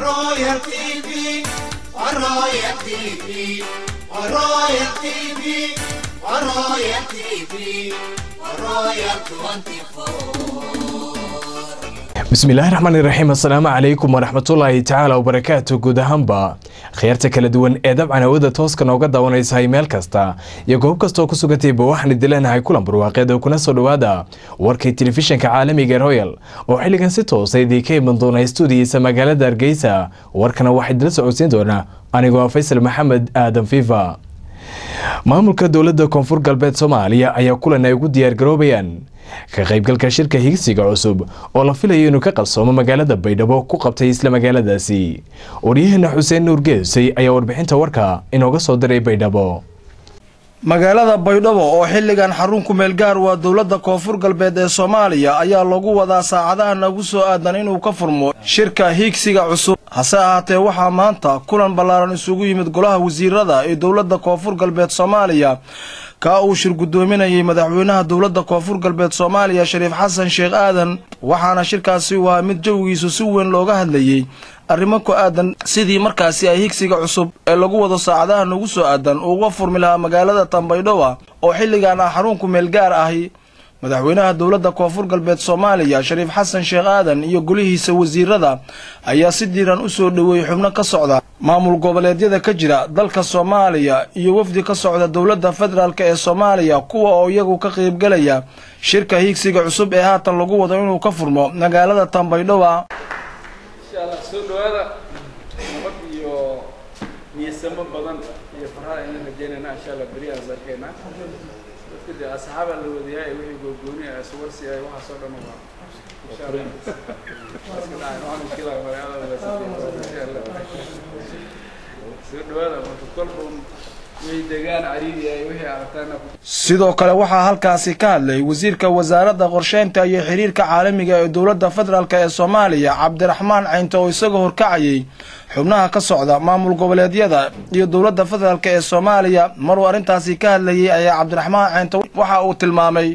Royal TV, Royal TV, Royal TV, Royal TV, Royal 24. بسم الله الرحمن الرحيم. السلام عليكم ورحمة الله تعالى وبركاته. جود هامبا خيارتك لدون أدب عن عودة توسك نوجد ونيس هاي مال كستا يجوب كستو كسوجتي بوحن الدلان هاي كلام برواقد وكنا صلوا هذا وركي التلفزيون كعالمي جرويال وحلي كان ستو سيدي كي من دون استوديو سمجال درجيسا وركنا واحد لسه عسين دونا أنا جو فيصل محمد آدم فيفا maamulka dowladda koonfur galbeed Soomaaliya ayaa kulan ay ugu diyaar garoobayaan ka qaybgalka shirka higsiga cusub oo la filayo inuu ka qalsoomo magaalada Baydhabo ku qabtay isla magaaladaasi. Wariyahana Xuseen Nuur Geesay ayaa warbixinta warka inooga soo diray Baydhabo. magaalada Baydhabo oo xilligan xarun ku meel gaar waa dowladda koonfur galbeed ee Soomaaliya ayaa lagu wadaa saacadaha nagu soo aadan inuu ka furmo shirka higsiga cusub. hase ahaatee waxaa maanta kulan ballaaran isugu yimid golaha wasiirada ee dowladda koonfur galbeed Soomaaliya ka uu shir gudoominayay madaxweynaha dowladda koonfur galbeed Soomaaliya Shariif Xasan Sheekh Aadan waxaana shirkaasi waa mid jawigiisu si weyn looga hadlayay arrimo ku aadan sidii markaasi ay higsiga cusub ee lagu wado saacadaha nagu soo aadan uga furmi lahaa magaalada Baydhabo oo xilligan xarun ku meel gaar ahi. madaxweynaha dowladda koonfur galbeed Soomaaliya Shariif Xasan Sheekh Aadan iyo golihiisa wasiirada ayaa si diiran u soo dhaweeyay xubno ka socda maamul goboleedyada ka jira dalka Soomaaliya iyo wafdi ka socda dowladda federaalka ee Soomaaliya kuwa oo iyagu ka qayb galaya shirka higsiga cusub ee haatan lagu wado inuu ka furmo magaalada Baydhabo. soo dhawaada nabad iyo niyasamo badan iyo farxad in la jeynana insha Allah bari aan sarkeena dadka asxaabta la wadaayay wixii go'gooni ah suwarsi ay waxa soo dhamaa insha Allah waxaan kila marada soo dhawaada kolboon sidoo kale waxaa halkaasi ka hadlay wasiirka wasaaradda qorsheynta iyo xiriirka caalamiga ee dowladda federaalka ee Soomaaliya Cabdiraxmaan Caynto oo isagoo horkacayay xubnaha ka socda maamul goboleedyada iyo dowladda federaalka ee Soomaaliya maruu arintaasi ka hadlayay ayaa Cabdiraxmaan Caynto waxa uu tilmaamay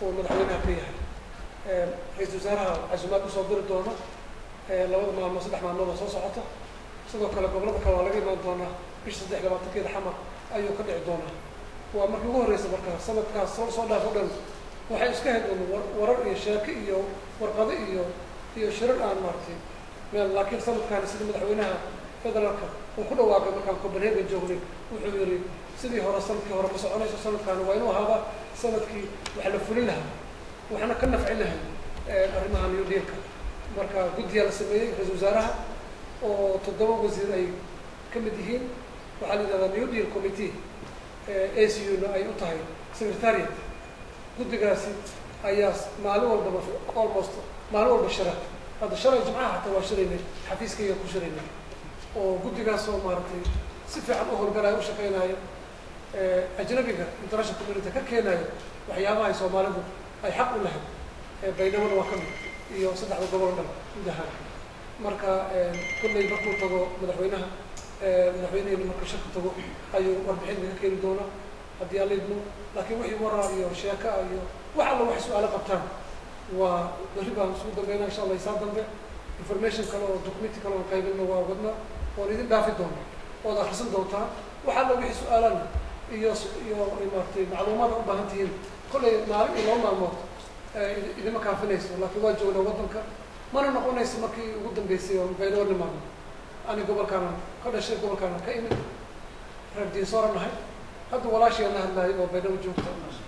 ra'iisul wasaaraha casuumad u soo diri doona labada maalmood saddex maalmood soo socota sidoo kale gobolada kale waa laga imaan doona bisha 23 xamar ayuu ka dhici doona waa markii ugu horeysay marka sanadkaas soo dhaafo dhan waxay iska heleen warar iyo sheeko iyo warqado iyo shirar aan maartay meel laakiin sanadkan sida madaxweynaha federaalka uu ku dhawaaqay markaan Copenhagen joognay wuxuu yiri sidii hore sanadkii hore ma soconayso sanadkan waa inuu ahaaba sanadkii wax la fulin lahaa waxna ka nafci lahaa arrimaha New Deal-ka marka guddiga la sameeyay ra'iisul wasaaraha oo 7 wasiir ay ka mid yihiin waxaa la yidhahdaa New Deal Committee ACU-na ay u tahay secretariat guddigaasi ayaa maalin walba almost maalin walba shira hadda shalay jimcaha hataa waa shiraynay xafiiskayga ku shiraynay oo guddigaas oo maaragtay si fiican u howlgalaya u shaqeynayo ajnabiga international community ka keenayo waxyaabaha ay Soomaalidu ay xaq u lahayd Baydhabo waa ka mid iyo saddexda gobol dhan guud ahaan marka kullay markuu tago madaxweynaha marka shirka tago ayuu warbixin ka keeni doona haddii aan leedno laakiin wixii warar iyo sheeko iyo wax alla wax su'aalo qabtaan waa bari baan isku dambeynaa insha Allah isaa dambe information kale oo document kale oo qaybina waa wadna oo idin dhaafi doona oo akhrisan doontaa wax alla wixii su'aalan iyo maartay macluumaad u baahan tihiin kullay maalin iyo maalmood idima kaafinayso laakiin waa joognaa waddanka mana noqonayso markii ugu dambeysay oo Baydhabo nimaadno أنا قبل كان كل شيء قبل كان كائن ردي صار نهاي هذا ولا شيء أنا هلا وبينه وجوده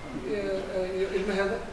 المهذا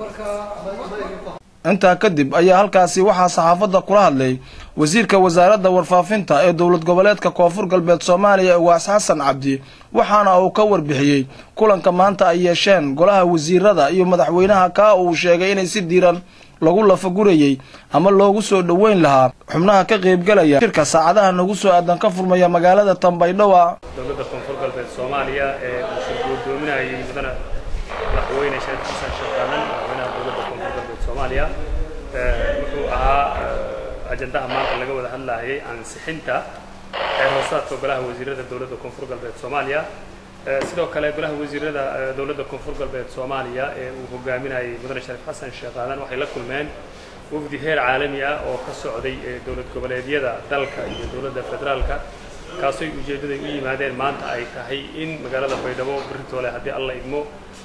مركا inta kadib ayaa halkaasi waxa saxaafadda kula hadlay wasiirka wasaaradda warfaafinta ee dowlad goboleedka koonfur galbeed Soomaaliya Ugaas Xasan Cabdi waxaana uu ka warbixiyay kulanka maanta ay yeesheen golaha wasiirada iyo madaxweynaha ka uu sheegay inay si diiran lagu lafagurayay ama loogu soo dhaweyn lahaa xubnaha ka qayb galaya shirka saacadaha nagu soo aadan ka furmaya magaalada Baydhabo. dowladda koonfur galbeed Soomaaliya ee shir gudoominayay mudana madaxweyne Shariif Xasan Sheekh Aadan madaxweynaha dowladda koonfur galbeed Soomaaliya wuxuu ahaa ajandaha maanta laga wada hadlayay ansixinta hoosaadka golaha wasiirada dowladda koonfur galbeed Soomaaliya sidoo kale golaha wasiirada dowladda koonfur galbeed Soomaaliya ee uu hogaaminayay mudane Shariif Xasan Sheekh Aadan waxay la kulmeen wafdi heer caalami ah oo ka socday dowlad goboleedyada dalka iyo dowladda federaalka kaasoo ujeedada u yimaadeen maanta ay tahay in magaalada Baydhabo Britole haddii alla idmo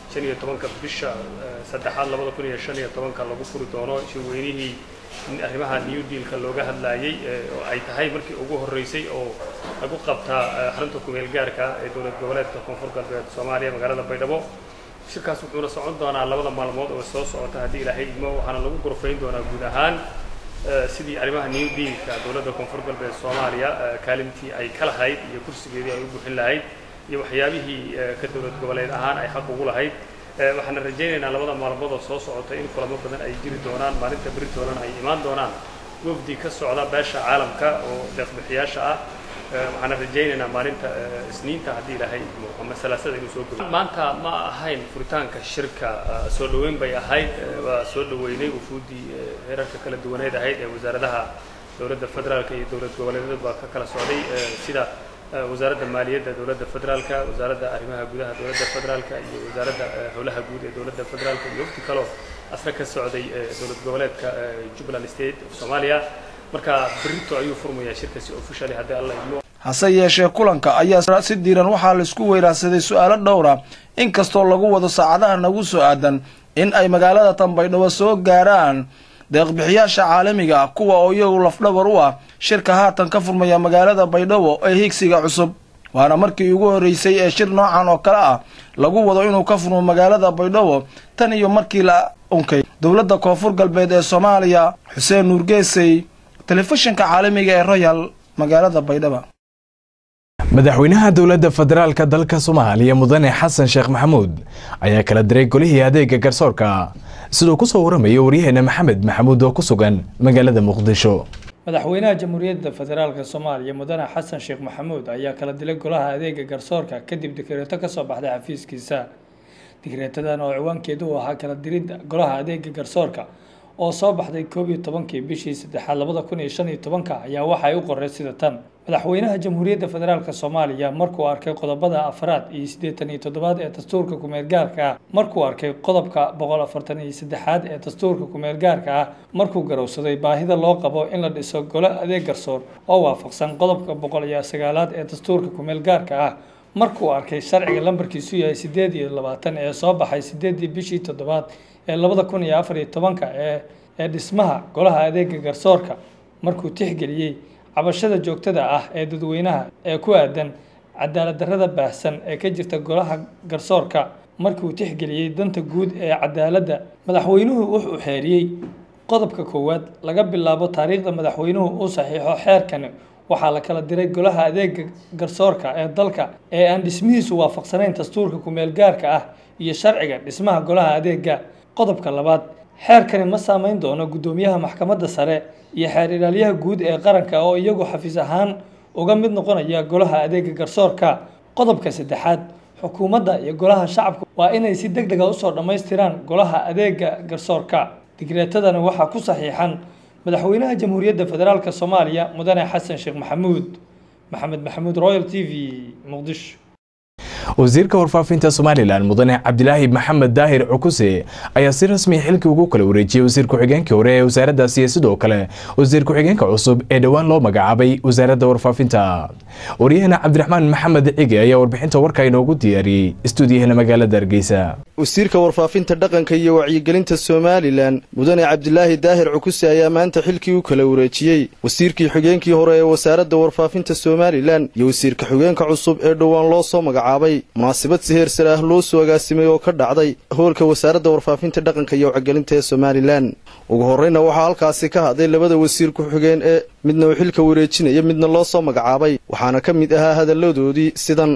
15 bisha 3aad 2015 lagu furi doono shirweynihii arrimaha New Deal-ka looga hadlayay oo ay tahay markii ugu horeysay oo lagu qabtaa xarunta kumeel gaarka ee dowlad goboleedka Koonfur Galbeed Soomaaliya magaalada Baydhabo shirkaas wuxuu socon doonaa 2 maalmood oo soo socota haddii Ilaahay idmo waxaana lagu gorfayn doonaa guud ahaan sidii arrimaha New Deal-ka dowladda Koonfur Galbeed Soomaaliya kaalintii ay kala hayd iyo kursigeedii ay u buuxin lahayd iyo waxyaabihii ka dowlad goboleed ahaan ay xaq ugu lahayd waxaan rajaynaynaa 2 maalmood oo soo socota in kulamo badan ay jiri doonaan maalinta Britole ay imaan doonaan wafdi ka socda beesha caalamka oo deeq-bixiyaasha ah waxaan rajaynaynaa maalinta Isniinta haddii Ilaahay idmo ama Salaasada inuu soo gudbo maanta ma ahayn furitaanka shirka soo dhaweyn bay ahayd waa soo dhaweynay wufuudii heerarka kala duwaneed ahayd ee wasaaradaha dowladda federaalka iyo dowlad goboleedyada baa ka kala socday sida wasaaradda maaliyadda dowladda federaalka wasaaradda arrimaha gudaha dowladda federaalka iyo wasaaradda howlaha guud ee dowladda federaalka iyo waqti kale asna ka socday dowlad goboleedka Jubaland State of Soomaaliya marka berito ayuu furmayaa shirkaasi officially haddii alla idmo hase yeeshee kulanka ayaa si diiran waxaa la isku weeraarsaday su'aalo dhowr ah inkastoo lagu wado saacadaha nagu soo aadan in ay magaalada Baydhabo soo gaaraan deeq-bixiyaasha caalamiga ah kuwa oo iyagu lafdhabar u ah shirka haatan ka furmaya magaalada Baydhabo ee higsiga cusub waana markii ugu horeysay ee shir noocan oo kale ah lagu wado inuu ka furmo magaalada Baydhabo tan iyo markii la unkay dowladda Koonfur Galbeed ee Soomaaliya Xuseen Nuur Geesay telefishinka caalamiga ee Royal magaalada Baydhabo madaxweynaha dowladda federaalka dalka Soomaaliya mudane Xasan Sheekh Maxamuud ayaa kala diray golihii adeega garsoorka sidoo ku soo waramayo wariyaheenna Maxamed Maxamuud oo ku sugan magaalada Muqdisho madaxweynaha jamhuuriyadda federaalka Soomaaliya mudane Xasan Sheekh Maxamuud ayaa kala dilay golaha adeega garsoorka kadib dekreeto ka soo baxday xafiiskiisa dekreetadan oo ciwaankeedu ahaa kala diridda golaha adeega garsoorka oo soo baxday 11 bishii 3aad 2015 ayaa waxa ay u qorray sida tan madaxweynaha jamhuuriyadda federaalka Soomaaliya markuu arkay qodobada 4 iyo 87 ee dastuurka kumeel gaarka ah markuu arkay qodobka 143 ee dastuurka kumeel gaarka ah markuu garowsaday baahida loo qabo in la dhiso golo adeeg garsoor oo waafaqsan qodobka 109 ee dastuurka kumeel gaarka ah markuu arkay sharciga lambarkiisu yahay 28 ee soo baxay 8 bishii 7 ee 2014 ee dhismaha golaha adeega garsoorka markuu tixgeliyay cabashada joogtada ah ee dadweynaha ee ku aadan cadaalad darrada baahsan ee ka jirta golaha garsoorka markuu tixgeliyay danta guud ee cadaaladda madaxweynuhu wuxuu xeeriyay qodobka 1 laga bilaabo taariikhda madaxweynuhu uu saxiixo xeerkan waxaa la kala diray golaha adeega garsoorka ee dalka ee aan dhismihiisu waafaqsanayn dastuurka kumeel gaarka ah iyo sharciga dhismaha golaha adeega qodobka 2 xeerkani ma saameyn doono gudoomiyaha maxkamadda sare iyo xeer ilaaliyaha guud ee qaranka oo iyagu xafiis ahaan uga mid noqonaya golaha adeega garsoorka qodobka 3 xukuumadda iyo golaha shacabka waa inay si degdeg ah u soo dhameystiraan golaha adeega garsoorka digreetadana waxaa ku saxiixan madaxweynaha jamhuuriyadda federaalka Soomaaliya mudane Xasan Sheekh Maxamuud Maxamed Maxamuud Royal TV Muqdisho wasiirka warfaafinta Somaliland mudane Cabdilaahi Maxamed Daahir Cukuse ayaa si rasmi xilkii ugu kala wareejiyay wasiir ku-xigeenkii hore ee wasaaradda sidoo kale wasiir ku-xigeenka cusub ee dhawaan loo magacaabay wasaaradda warfaafinta wariyahana Cabdiraxmaan Maxamed Cige ayaa warbixinta warka inoogu diyaariyay istuudiyahana magaalada Hargeysa wasiirka warfaafinta dhaqanka iyo wacyigelinta Somaliland mudane Cabdilaahi Daahir Cukuse ayaa maanta xilkii u kala wareejiyay wasiirkii xigeenkii hore ee wasaaradda warfaafinta Somaliland iyo wasiirka xigeenka cusub ee dhawaan loo soo magacaabay munaasabad si heer sare ah loo soo agaasimay oo ka dhacday hoolka wasaaradda warfaafinta dhaqanka iyo wacyigelinta ee Somaliland ugu horreynna waxaa halkaasi ka hadlay labada wasiir ku xigeen ee midna uu xilka wareejinaya midna loo soo magacaabay waxaana ka mid ahaa hadalladoodii sidan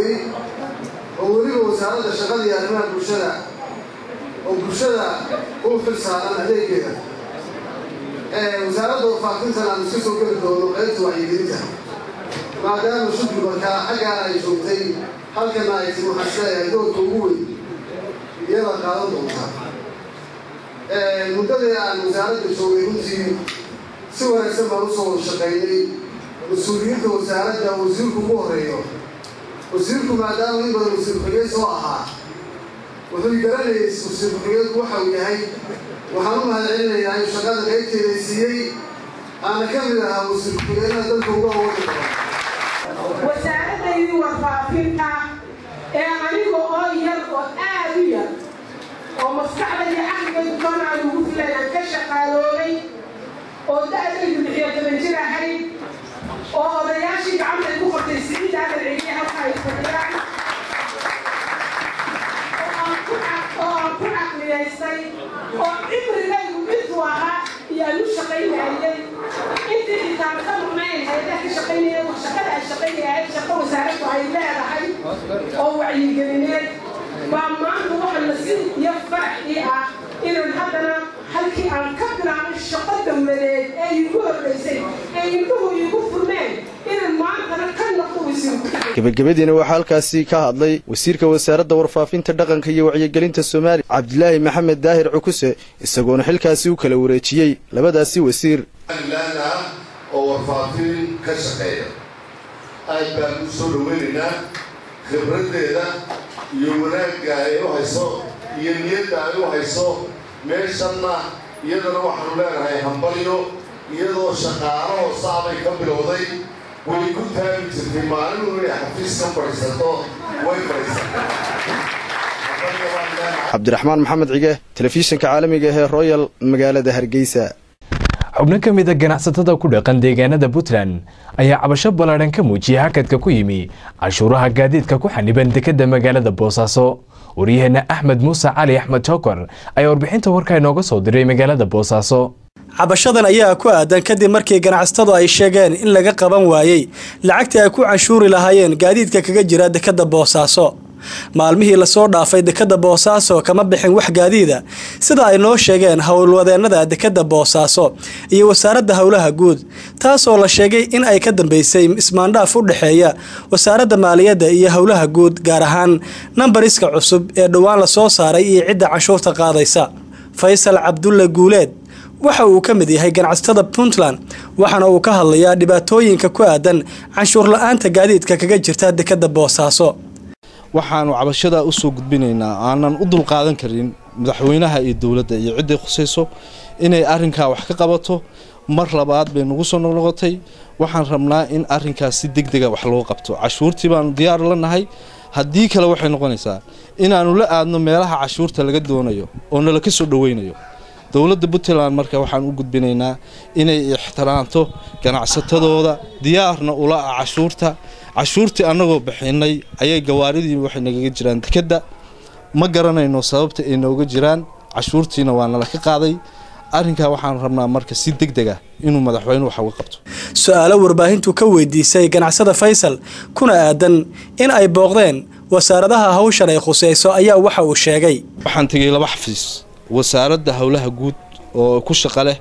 wasaaradda shaqada iyo arrimaha bulshada u xilsaaran adeegeeda wasaaradda warfaafintan aan iska soo geli doono qaybta wacyigelinta maadaama shugli markaa xaggaan ay joogtay halkana ay timi waxaan isleeyahay doorka ugu weyn iyada qaadan doontaa muddadii aan wasaaradda joogay runtii si wanaagsan baan usoo wada shaqaynay mas-uuliyiinta wasaaradda wasiirku ugu horeeyo wasiirku maadaama in badan wasiir ku-xigeen soo ahaa wuxuu garanayay wasiir ku-xigeenku waxa uu yahay waxaan u mahadcelinayaa in shaqada qaybteeda siiyey aana ka mid ahaa wasiir-ku-xigeenada dalka uga awoodi karo wasaaraddaydu warfaafinta ee aniga oo yar oo aad u yar oo maskaxda iyo caqligaydu doona aan ugu filan aan ka shaqaaloobay oo da'daydu 16 jir ahayd oo odayaashii gacantay ku qortay siciid aadan ciidiye halka ay fadhiyaan oo aan ku caqliyaystay oo cimrigaygu intuu ahaa iyo aan u shaqaynayay intii xitaan ka maqnayn hayadaha ka shaqaynaya shaqada ay shaqaynayahay shaqo wasaaraddu ay leedahay oo wacyigelineed baa maanta waxa nasiib iyo farax ii ah inaan haddana halkii aan ka bilaabay shaqo dowladeed ee iigu horreysay ee indhuhu iigu furmeen inaan maantana ka noqdo wasiir-ku-xigeen. gabagabadiina waxaa halkaasi ka hadlay wasiirka wasaaradda warfaafinta dhaqanka iyo wacyigelinta Soomaaliya Cabdilaahi Maxamed Daahir Cukuse isagoona xilkaasi u kala wareejiyay labadaasi wasiir oo warfaafin ka shaqeeya aad baan u soo dhaweynaynaa khibradeeda iyo wanaagga ay u hayso iyo niyadda ay u hayso meeshanna iyadana waxaanu leenahay hambalyo iyadoo shaqaalaho saabay ka bilowday way ku taagi jirtay maalin inay xafiis ka fadhiisato way fadhiisatay Cabdiraxmaan Maxamed Cige telefishinka caalamiga ee Royal magaalada Hargeysa. xubno ka mid ah ganacsatada ku dhaqan deegaanada Puntland ayaa cabasho ballaaran ka muujiyay hakadka ku yimi cashuuraha gaadiidka ku xaniban dekedda magaalada Boosaaso. wariyahana Axmed Muuse Cali Axmed Joker ayaa warbixinta warka inooga soo diray magaalada Boosaaso. cabashadan ayaa ku aadan kadib markii ganacsatadu ay sheegeen in laga qaban waayay lacagtii ay ku canshuuri lahaayeen gaadiidka kaga jira dekedda Boosaaso. maalmihii la soo dhaafay dekedda Boosaaso kama bixin wax gaadiida sida ay noo sheegeen howlwadeennada dekedda Boosaaso iyo wasaaradda howlaha guud taasoo la sheegay in ay ka dambeysay ismaandhaaf u dhaxeeya wasaaradda maaliyadda iyo howlaha guud gaar ahaan nambariska cusub ee dhawaan la soo saaray iyo cidda canshuurta qaadaysa. Faysal Cabdulle Guuleed waxa uu ka mid yahay ganacsatada Puntland waxaana uu ka hadlayaa dhibaatooyinka ku aadan canshuur la'aanta gaadiidka kaga jirta dekedda Boosaaso. waxaanu cabashada u soo gudbinaynaa aanan u dul qaadan karin madaxweynaha iyo dawladda iyo cidday khusayso inay arrinkaa wax ka qabato mar labaad bay nagu soo noqotay waxaan rabnaa in arrinkaas si degdeg ah wax loo qabto cashuurtii baan diyaar la nahay haddii kale waxay noqonaysaa inaanu la aadno meelaha cashuurta laga doonayo oo nala ka soo dhaweynayo dawladda Puntland marka waxaan u gudbinaynaa inay ixtiraamto ganacsatadooda diyaarna ula cashuurtii annagoo bixinay ayay gawaaridii waxay naga jiraan dekedda ma garanayno sababta ay nooga jiraan cashuurtiina waa nala ka qaaday arrinka waxaan rabnaa marka si degdeg ah inuu madaxweynuhu wax uga qabto. su'aalo warbaahintu ka weydiisay ganacsada Faysal kuna aadan in ay booqdeen wasaaradaha hawshan ay khusayso ayaa waxa uu sheegay waxaan tagay laba xafiis wasaaradda howlaha guud oo ku shaqo leh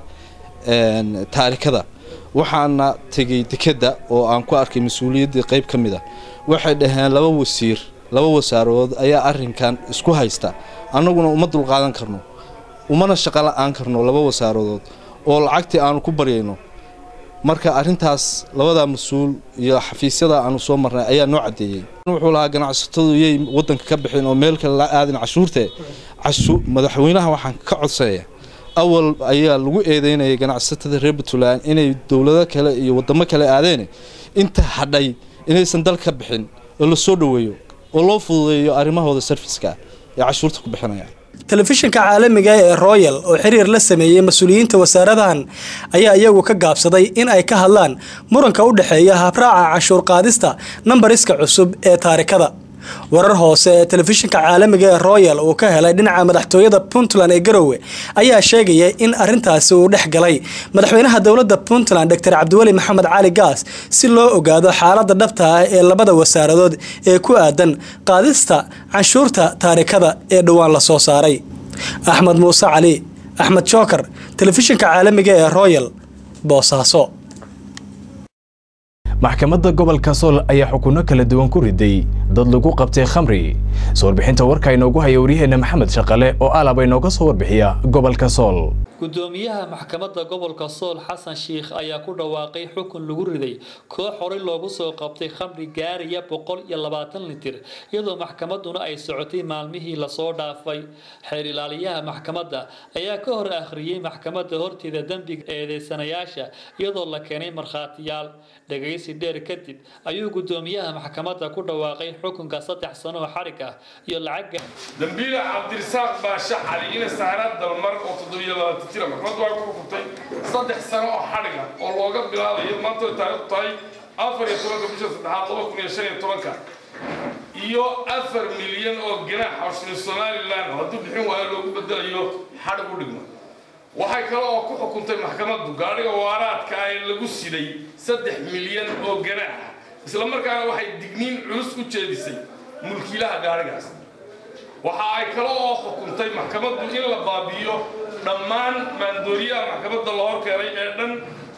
taarikada waxaana tagay dekedda oo aan ku arkay mas'uuliyadda qayb ka mid ah waxay dhaheen laba wasaarood ayaa arrinkan isku haysta annaguna uma dul qaadan karno umana shaqo la'aan karno laba wasaarood oo lacagtii aanu ku baryayno marka arrintaas labada mas'uul iyo xafiisyada aanu soo marnay ayaa noo cadeeyay wuxuu lahaa ganacsatadu yay wadanka ka bixin oo meel kale la aadin madaxweynaha waxaan ka codsanayaa awal ayaa lagu eedeynayay ganacsatada reer Puntland inay dawlado kale iyo wadamo kale aadeen inta hadhay inaysan dal ka bixin oo la soo dhaweeyo oo loo fududeeyo arrimahooda service-ka ee cashuurta ku bixinaya. telefishinka caalamiga ee Royal oo xiriir la sameeyay mas'uuliyiinta wasaaradahan ayaa iyagu ka gaabsaday in ay ka hadlaan muranka u dhaxeeya habraaca cashuur qaadista nambariska cusub ee taarikada. warar hoose ee telefishinka caalamiga ee Royal oo ka helay dhinaca madaxtooyada Puntland ee Garowe ayaa sheegay in arintaasi uu dhex galay madaxweynaha dawladda Puntland Dr. Cabdiwali Maxamed Cali Gaas si loo ogaado xaaladda dhabta ah ee labada wasaaradood ee ku aadan qaadista canshuurta taarikada ee dhawaan la soo saaray. Axmed Muuse Cali Axmed Joker telefishinka caalamiga ee Royal Boosaaso. maxkamadda gobolka Sool ayaa xukunno kala duwan ku riday dad lagu qabtay khamri soo warbixinta warka inoogu haya wariyaheena Maxamed Shaqale oo alaba inooga soo warbixiya gobolka Sool gudoomiyaha maxkamadda gobolka Sool Xasan Sheekh ayaa ku dhawaaqay xukun lagu riday koox hore loogu soo qabtay khamri gaariya 120 litir iyadoo maxkamadduna ay socotay maalmihii la soo dhaafay xeer ilaaliyaha maxkamadda ayaa ka hor akhriyay maxkamadda horteeda dambiga eedeysanayaasha iyadoo la keenay markhaatiyaal dhageysi dheer kadib ayuu gudoomiyaha maxkamadda ku dhawaaqay xukunka 3 sano oo xarig ah iyo lacag dambiile Cabdirasaaq Baasha Cali in saarad dalmar oo 7 tira maxkamad waa ku xukutay 3 sano oo xarig ah oo looga bilaabayo maanta taariikh tahay 14 bisha 3 2015 iyo 4 milyan oo ganaax oo Soomaaliland haduu bixin waayo loogu bedelayo xarig u dhigmo waxay kale oo ku xukuntay maxkamaddu gaariga waaraadka ay lagu siday 3 milyan oo ganaax isla markaana waxay digniin culus u jeedisay mulkiilaha gaarigaas waxa ay kale oo xukuntay maxkamaddu in la baabiyo dhammaan maandooriyaha maxkamadda la hor keenay ee dhan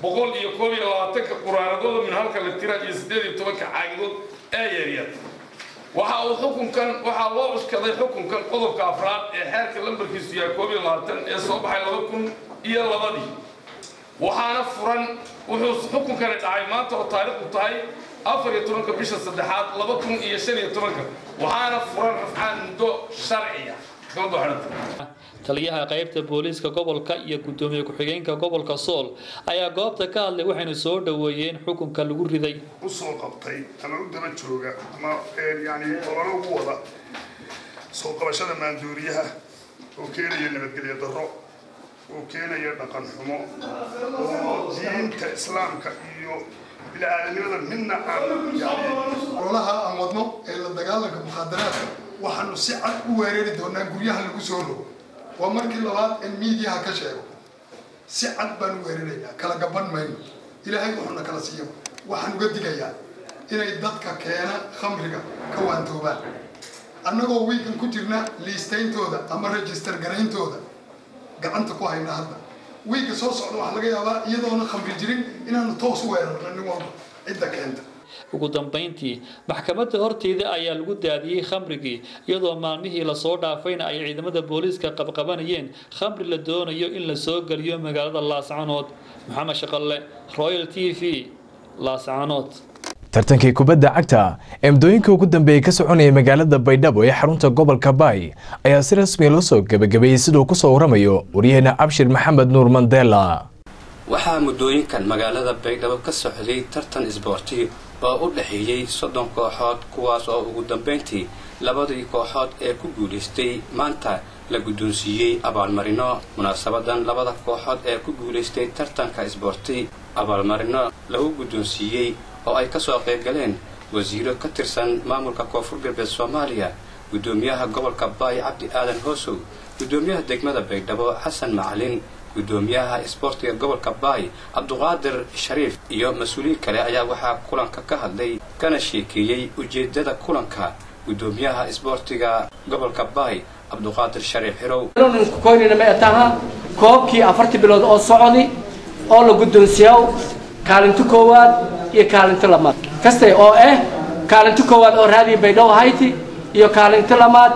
121 quraanadooda min halka la tira iyo 18 caagidood ee yaryar waxa uu xukunkan waxa loo cuskaday xukunkan qodobka afraad ee xeerka lambarkiisu yahay 22 ee soo baxay 2002 waxaana furan wuxuu xukunkan dhacay maanta oo taariikhdu tahay 14 bisha 3 2015 waxaana furan rafcaan muddo sharciya taliyaha qaybta booliska gobolka iyo gudoomiye ku-xigeenka gobolka Sool ayaa goobta ka hadlay waxayna soo dhaweeyeen xukunka lagu riday u soo qabtay ama u daba jooga ama yani olole ugu wada soo qabashada maandooriyaha oo keenaya nabadgelyo darro oo keenaya dhaqan xumo oo diinta islaamka iyo bilaadanimada midna aan yani ololaha aan wadno ee la dagaalanka mukhadaraadka waxaanu si cad u weerari doonaa guryaha lagu soo rogo waa markii labaad in miidiyaha ka sheego si cad baan u weeraraynaa kala gaban mayno ilaahay wuxuuna kala siiyo waxaan uga digayaa inay dadka keena khamriga ka waantoobaan annagoo wiikan ku jirna liistayntooda ama register garayntooda gacanta ku hayna hadda wiiga soo socda waxaa laga yaabaa iyadoona khamri jirin inaanu toos u weerarno nin walba cidda keenta ugu dambeyntii maxkamadda horteeda ayaa lagu daadiyay khamrigii iyadoo maalmihii la soo dhaafayna ay ciidamada booliska qabqabanayeen khamri la doonayo in la soo galiyo magaalada Laascaanood Maxamed Shaqale Royal TV Laascaanood tartankii kubadda cagta ee mudooyinka ugu dambeeyay ka soconaya magaalada Baydhabo ee xarunta gobolka Baay ayaa si rasmi ah loo soo gabagabeeyay sidoo ku soo waramayo wariyaheena Abshir Maxamed Nuur Mandela waxaa mudooyinkan magaalada Baydhabo ka socday tartan isboorti oo u dhaxeeyay 30 kooxood kuwaas oo ugu dambeyntii labadii kooxood ee ku guuleystay maanta la guddoonsiiyay abaalmarino munaasabadan labada kooxood ee ku guuleystay tartanka isboorti abaalmarino lagu guddoonsiiyay oo ay ka soo qayb galeen wasiiro ka tirsan maamulka Koonfur Galbeed Soomaaliya gudoomiyaha gobolka Baay Cabdi Aadan Hoosow gudoomiyaha degmada Baydhabo Xasan Macalin gudoomiyaha isboortiga gobolka Baay Abduqaadir Shariif iyo mas'uuliyiin kale ayaa waxa kulanka ka hadlay kana sheekeeyay ujeedada kulanka gudoomiyaha isboortiga gobolka Baay Abduqaadir Shariif Hirow koonina ma ataha koobkii 4 bilood oo socodi oo la guddoonsiyo kaalinta koowaad iyo kaalinta labaad kastay oo kaalinta koowaad oo raadi Baydhabo Hayti iyo kaalinta labaad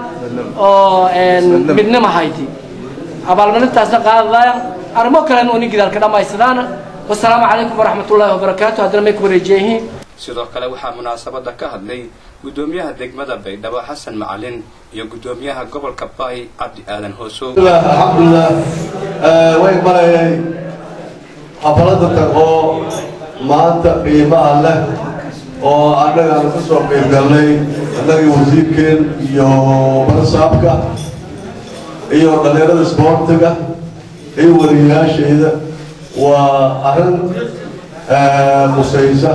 oo midnimo Hayti abaalmarintaasna qaadayaan arimo kale oo nigidalka dhamaysadana wassalaamu calaykum waraxmatullaahi wabarakaatuh hadana may ku wareejiyiin sidoo kale waxaa munaasabada ka hadlay gudoomiyaha degmada Baydhabo Xasan Macalin iyo gudoomiyaha gobolka Baay Cabdi Aadan Hoosow alxamdulillah way malayay xafladda oo maanta qiimaha leh oo annaga aan ka soo qayb galnay annaga wasiirkeen iyo barsaabka iyo dhalinyarada isboortiga iyo wariyaasheeda waa arrin musaysa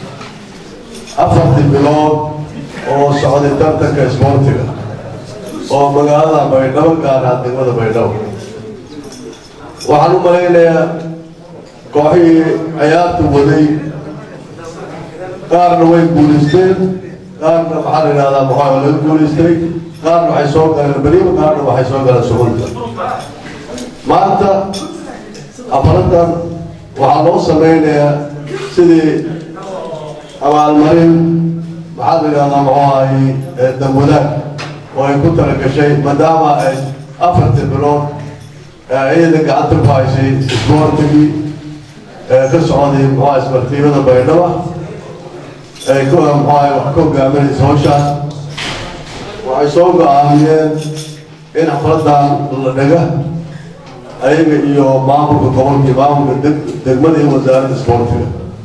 4 bilood oo socday tartanka isboortiga oo magaalada Baydhabo gaar ahaan degmada Baydhabo waxaan u malaynayaa kooxihii ciyaarta waday qaarna way guuleysteen qaarna maxaa la yidhahdaa maxaa laga guuleystay qaarna waxay soo galeen beriba qaarna waxay soo galeen sugunta maanta xafladan waxaa loo sameynayaa sidii abaalmarin maxaa la yidhahdaa muxuu ahay dawadaag oo ay ku talagashay maadaama ay 4 bilood ciidan gacanta ku haysay isboortigii ka socday muxuu ahay isbartiimada baydhaba ay ku muxuu ahay wax ka hogaaminaysa hawshaas waxay soo go'aamiyeen in xafladan la dhaga ayaga iyo maamulka gobolka maamulka degmada iyo wasaaradda isboortiga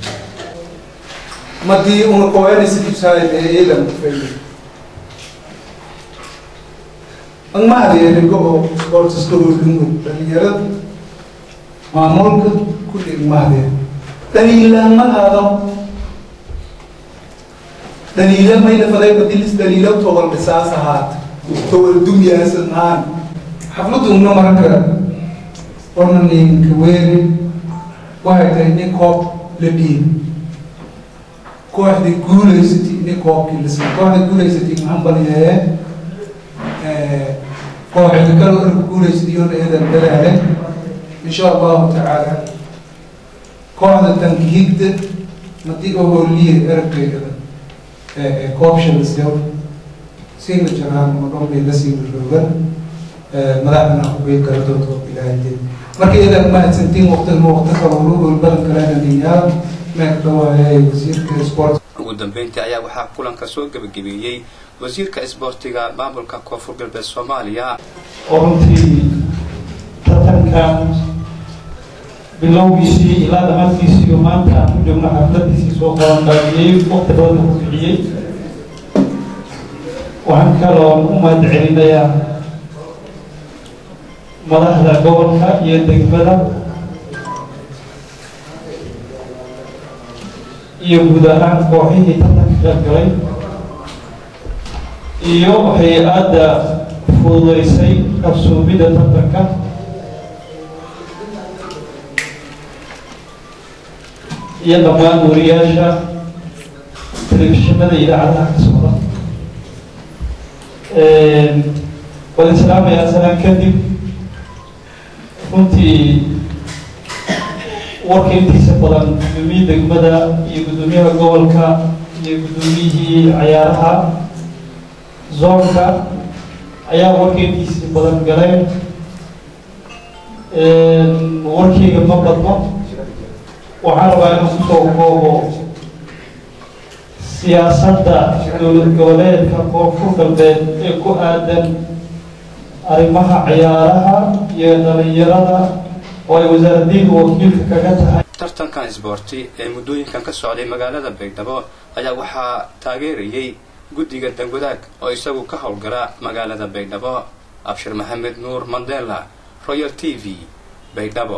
madii una kooyana sidii saaid ee iidan fayda ma adeerigo oo sportska hoolungu dhalinyarada maamulka kulli ma adeer daliilaan ma aado daliila mayna faday badilis daliila towal bisaas ahaat towal dumyaasan aan xafladuna marka warnaninka weeri waxay tahay nin koob la dhiib kooxda guulaysatay nin koobkii la siiyey kooxda guulaysatay maxaan baliyeeye kooxda kale oo guulaysatay oo eedan dalaale insha allahu tacaala kooxda tankihigda madii oo hooliye eragayda koobsha la siiyo siina jaraan madhowbay la sii dhowgan madaxdana kubay kala doonto ilaahay marka idan mahadsantiin waqti kale oo badan kalena diyaar ugu dambeyntii ayaa waxaa kulanka soo gabagabeeyey wasiirka isboortiga maamulka koonfur galbeed Soomaaliya oo runtii tartankan bilowgiisii ilaa dhammaadkiisii oo maanta aan ku joogno xafladiisii soo qabanqaabiyey waqti badan ku bixiyey waxaan kaloo u mahadcelinayaa madaxda gobolka iyo degmada iyo guud ahaan kooxihii tartanka qaybgalay iyo hay-adda fududeysay qabsoomida tartanka iyo dhammaan wariyaasha telefishinada idaacadaha ka socda waan islaamayaa salaan kadib runtii warka intiisa badan gudoomiye degmada iyo gudoomiyaha gobolka iyo gudoomiyihii ciyaaraha zoonka ayaa warka intiisa badan galeen warkayga ma badno waxaan rabaa inuu kusoo koobo siyaasadda dowlad goboleedka koonfur galbeed ee ku aadan arrimaha ciyaaraha iyo dhalinyarada oo ay wasaaraddiinka wakiilka kaga tahay tartankan isboorti ee muddooyinkan ka socday magaalada Baydhabo ayaa waxaa taageerayay guddiga dangwadaag oo isagu ka howlgala magaalada Baydhabo Abshir Maxamed Nuur Mandela Royal TV Baydhabo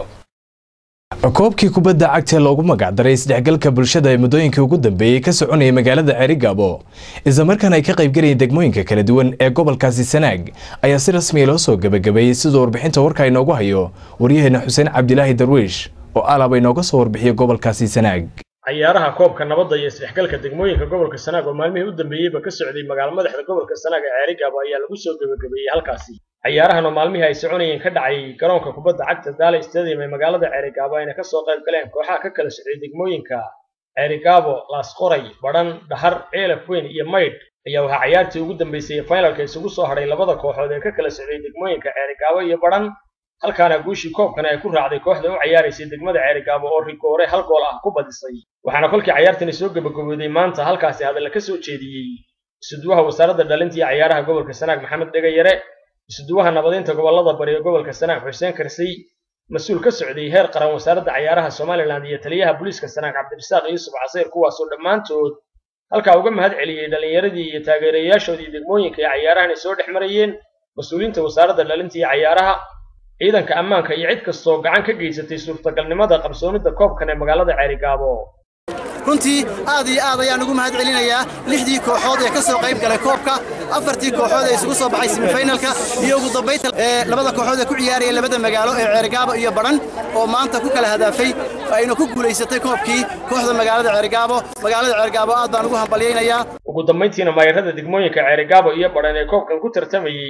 koobkii kubadda cagta loogu magac daray isdhexgalka bulshada ee muddooyinkii ugu dambeeyay ka soconayay magaalada Cerigabo isla markaana ay ka qayb galayeen degmooyinka kala duwan ee gobolkaasi Sanaag ayaa si rasmi ah loo soo gabagabeeyay sidoo warbixinta warka inoogu hayo waryaheena Xuseen Cabdilaahi Darwiish oo alaba inooga soo warbixiyay gobolkaasi Sanaag ciyaaraha koobka nabadda iyo isdhexgalka degmooyinka gobolka Sanaag oo maalmihii u dambeeyayba ka socday magaalada madaxda gobolka Sanaag ee Cerigabo ayaa lagu soo gabagabeeyay halkaasi ciyaarahan oo maalmihii ay soconayeen ka dhacay garoonka kubadda cagta Daale Stadium ee magaalada Cerigabo ayna ka soo qayb galeen kooxaha ka kala socday degmooyinka Cerigabo, Laas Qoray, Badhan, Dhahar, Ceelaf Weyn iyo Maydh ayaa waxaa ciyaartii ugu dambeysay finalka isugu soo hadhay labada kooxood ee ka kala socday degmooyinka Cerigabo iyo Badhan halkaana guushii koobkana ay ku raacday kooxda u ciyaaraysay degmada Cerigabo oo rigoore hal gool ah ku badisay waxaana kolkii ciyaartani soo gabagabowday maanta halkaasi hadal ka soo jeediyay isduwaha wasaaradda dhalinta iyo ciyaaraha gobolka Sanaag Maxamed Dhegayare isduwaha nabadinta gobolada bari ee gobolka Sanaag Xuseen Karsay mas'uul ka socday heer qaran wasaaradda ciyaaraha Soomaaliland iyo taliyaha booliska Sanaag Cabdirasaaq Yuusuf Casiir kuwaas oo dhammaantood halka uga mahad celiyay dhalinyaradii iyo taageerayaashoodii degmooyinka ee ciyaarahan soo dhexmarayeen mas'uuliyiinta wasaaradda dhalinta iyo ciyaaraha ciidanka ammaanka iyo cid kastoo gacan ka geysatay suurtagalnimada qabsoomida koobkan ee magaalada Cerigabo runtii aad iyo aad ayaan ugu mahad celinayaa 6 kooxood ee ka soo qayb galay koobka 4 kooxood ee isugu soo baxay semifinalka iyo ugu dambeynta labada kooxood ee ku ciyaaraya labada magaalo ee Cerigabo iyo Badhan oo maanta ku kala hadaafay ayna ku guuleysatay koobkii kooxda magaalada Cerigabo aad baan ugu hambalyeeynaya ugu dambeyntiina maayarada degmooyinka Cerigabo iyo Badhan ee koobkan ku tartamayay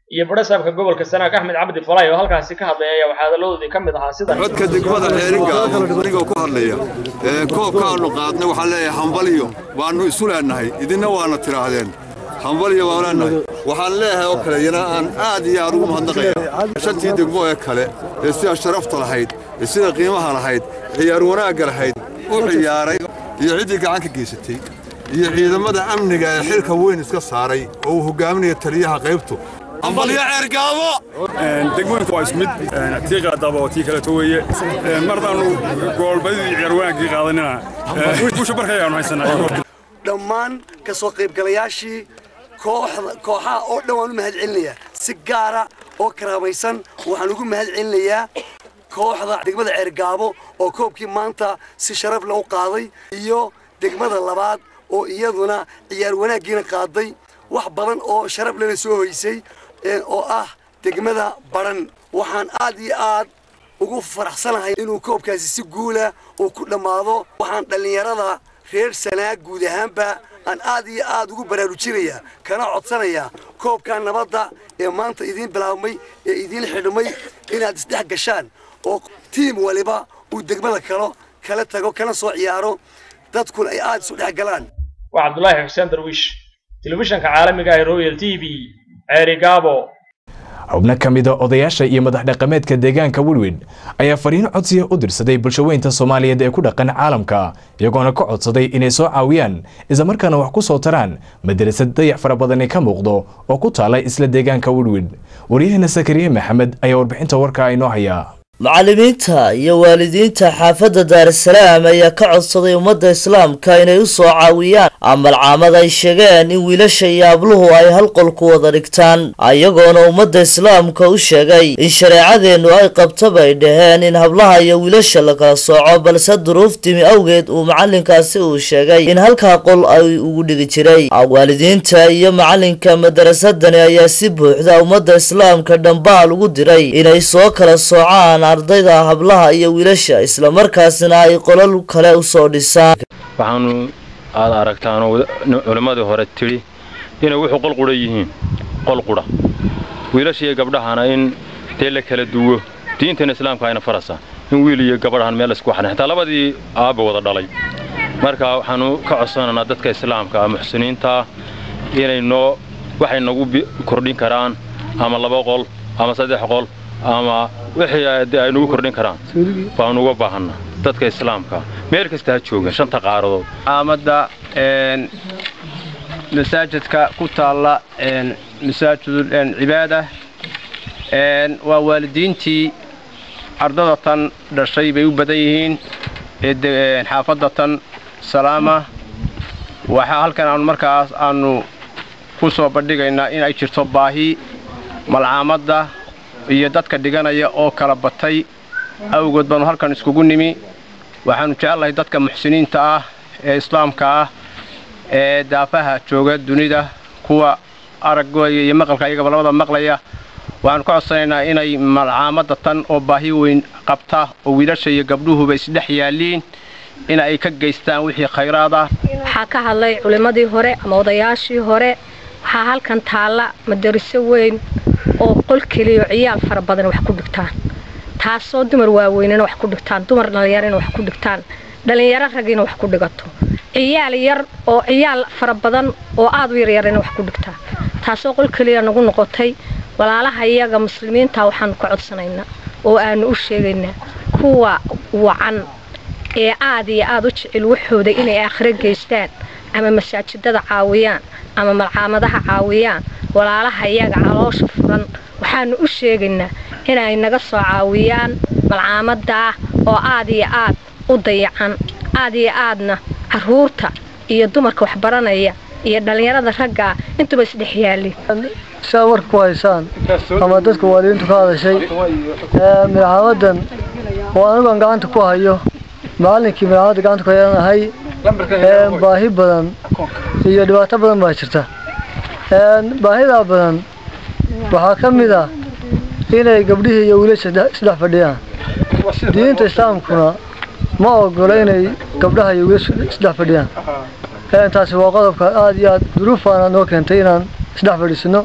iyo badhasaabka gobolka Sanaag Axmed Cabdi Falay oo halkaasi ka hadlaya waxa hadaladoodii ka mid ahaa sida codka degmada Ceerigaabo anigoo ku hadlaya koobkaanu qaadnay waxa leeyahay hambaliyo waanu isu leenahay idina waana tiraahdeen hambaliyo waana waxaan leeyahay oo kale yana aan aad iyo aad ugu mahadnaqayaa shantii degmo ee kale ee sida sharafta lahayd ee sida qiimaha lahayd ciyaar wanaag lahayd u ciyaaray iyo cidii gacan ka geysatay iyo ciidamada amniga ee xilka weyn iska saaray oo uu hogaaminayo taliyaha qaybtu hambaliyo Ceerigaabo degmooyinku waa ismid tiiqa daba oo tii kale tooye mardaanu goolbadii ciyaar wanaagii qaadanina busha barkayaanu haysanaa dhammaan ka soo qaybgalayaashii kooxaha oo dhan waan u mahadcelinayaa si gaara oo karaamaysan waxaan ugu mahadcelinayaa kooxda degmada Ceerigaabo oo koobkii maanta si sharaf leh u qaaday iyo degmada labaad oo iyaduna ciyaar wanaagiina qaaday wax badan oo sharaf leh soo hoysay oo ah degmada Baran waxaan aad iyo aad ugu faraxsanahay inuu koobkaasi si guul ah uu ku dhamaado waxaan dhalinyarada reer Sanaag guud ahaanba aan aad iyo aad ugu baraarujinaya kana codsanaya koobka nabadda ee maanta idin bilaabmay ee idin xidhmay inaad isdhex gashaan oo tiim waliba uu degmada kala tago kana soo ciyaaro dadkuna ay aad isu dhex galaan waa Cabdullaahi Xuseen Darwiish telefishanka caalamiga ah ee Royal TV Ceerigaabo xubno ka mid ah odayaasha iyo madax dhaqameedka deegaanka Woodward ayaa fariin codsiga u dirsaday bulshaweynta Soomaaliyeed ee ku dhaqan caalamka iyagoona ka codsaday inay soo caawiyaan isla markaana wax ku soo taraan madrasad dayac fara badan ka muuqdo oo ku taala isla deegaanka Woodward wariyahana Sakariye Maxamed ayaa warbixinta warka inoo haya macallimiinta iyo waalidiinta xaafadda Dar es Salaam ayaa ka codsaday ummadda islaamka inay u soo caawiyaan amalcaamad ay sheegeen in wiilasha iyo abluhu ay hal qol ku wada dhigtaan ayagoona ummadda islaamka u sheegay in shareecadeenu ay qabto bay dhaheen in hablaha iyo wiilasha la kala sooco balse duruuftimi awgeed uu macallinkaasi uu sheegay in halkaa qol ay ugu dhigi jiray waalidiinta iyo macallinka madrasadani ayaa si buuxda ummadda islaamka dhambaal ugu diray inay soo kala soocaan ardayda hablaha iyo wiilasha isla markaasna ay qolal kale u soo dhisaan waxaanu aad aragtaan culimadii hore tiri inay wuxuu qol qura yihiin qol qura wiilasha iyo gabdhahana in la kala duwo diinta islaamka ayna farasa in wiil iyo gabadhan meel isku xaran xitaa labadii aaba wada dhalay marka waxaanu ka codsanaynaa dadka islaamka muxsiniinta inay waxay nagu kordhin karaan ama 2 qol ama 3 qol ama wixii ay nagu kordhin karaan baan uga baahanaa dadka islaamka meel kasta ha jooga shanta qaaradood amada masaajidka ku taala masaajidul cibaada waa waalidiintii ardada tan dhashay bay u badan yihiin xaafadda tan Salaama waxa halkan aan markaas aanu ku soo bandhigaynaa in ay jirto baahi malcaamada iyo dadka dhiganaya oo kala batay awgood baan halkan iskugu nimi waxaanu jecelahay dadka muxsiniinta ah ee islaamka ah ee daafaha jooga dunida kuwa aragooya iyo maqalka iyaga labada maqlaya waxaan ku codsanaynaa inay malcaamada tan oo baahi weyn qabta oo wiilasha iyo gabdhuhuba isdhex yaaliin in ay ka geystaan wixii khayraad ah waxa ka hadlay culimadii hore ama odayaashii hore waxa halkan taala madraso weyn oo qol kaliya ciyaal fara badan wax ku dhigtaan taasoo dumar waaweynna wax ku dhigtaan dumar dhalinyarana wax ku dhigtaan dhalinyaro ragina wax ku dhigato ciyaal yar oo ciyaal fara badan oo aad u yaryarna wax ku dhigtaan taasoo qol kaliya nagu noqotay walaalaha iyaga muslimiinta waxaan ka codsanaynaa oo aanu u sheegaynaa kuwa wacan ee aad iyo aad u jecel waxooda inay aakhira geystaan ama masaajidada caawiyaan ama malcaamadaha caawiyaan walaalaha iyaga caloosha furan waxaanu u sheegaynaa inay naga soo caawiyaan malcaamada oo aad iyo aad u dayacan aad iyo aadna caruurta iyo dumarka wax baranaya iyo dhalinyarada ragga intuba isdhex yaalin sawir ku haysan ama dadku waalidiintu ka hadashay malcaamadan oo anigu gacanta ku hayo maalinkii malcaamada gacanta ku hayanahay baahi badan iyo dhibaato badan baa jirta baahida badan waxaa ka mid ah inay gabdhihii iyo wiilasha isdhex fadhiyaan diinta islaamkuna ma ogola inay gabdhaha iyo wiilasha isdhex fadhiyaan taasi waa qodobka aad iyo aad duruufaana noo keentay inaan isdhex fadhiisano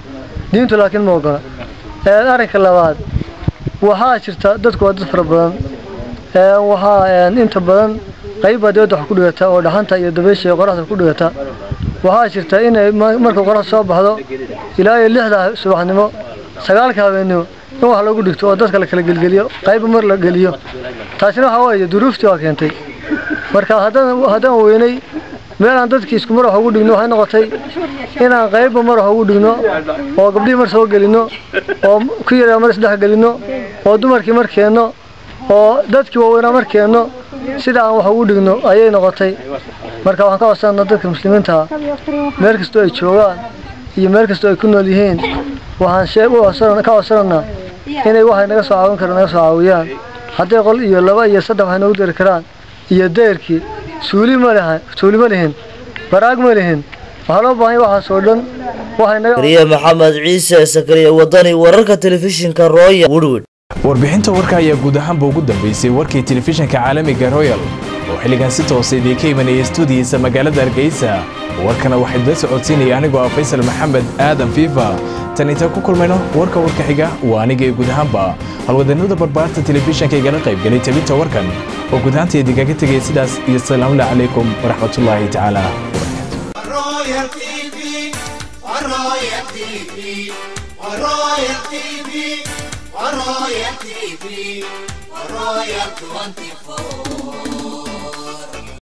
diintu laakiin ma ogola arrinka labaad waxaa jirta dadku waa dad fara badan waxaa inta badan qayb baa dawladda wax ku dhigata oo dhaxanta iyo dabaysha iyo qoraxda ku dhigata waxaa jirta inay marka qoraxda soo baxdo ilaa iyo 6 subaxnimo 9 habeenimo in wax lagu dhigto oo dadka la kala gelgeliyo qayb mar la geliyo taasina waxa weeye duruuftii waa keentay marka haddaan weynay meel aan dadkii isku mar wax ugu dhigno waxay noqotay inaan qayb mar wax ugu dhigno oo gabdhii mar soo gelino oo ku yaraa mar saddex gelino oo dumarkii mar keeno oo dadkii waaweynaa mar keeno sida aan wax ugu dhigno ayay noqotay marka waxaan ka codsanaa dadka muslimiinta meel kastoo ay joogaan iyo meel kastoo ay ku nool yihiin waxaan ka codsanaa inay waxay naga soo caawin karaan naga soo caawiyaan hadday qol iyo 2 iyo 3 waxay nagu diri karaan iyo deerkii suuli ma lihin baraag ma lihin waxaa loo baahan waxaas oo dhan kariye maxamed ciise sakariye wadani wararka telefishinka royal woodwood warbixinta warka ayaa guud ahaanba ugu dambeysay warkii telefishinka caalamiga royal oo xilligan si toos ah ka imanaya stuudiyiisa magaalada Hargeysa warkana waxay la socodsiinaya anigoo ah Faysal Maxamed Aadan Fifa tan inta ku kulmayno warka xiga waa aniga guud ahaanba halwadanada barbaarta telefishinka igala qayb galay tabinta warkan oo guud ahaantii digaga tagay sidaas iyo salaamu calaykum waraxmatullaahi tacaala Royal TV Royal TV Royal TV Royal TV Royal 24